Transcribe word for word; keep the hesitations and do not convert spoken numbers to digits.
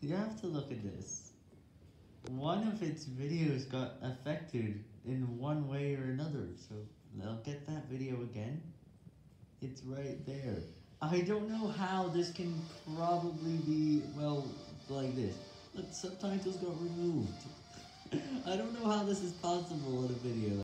You have to look at this. One of its videos got affected in one way or another, so I'll get that video again. It's right there. I don't know how this can probably be, well, like this. Look, subtitles got removed. I don't know how this is possible in a video.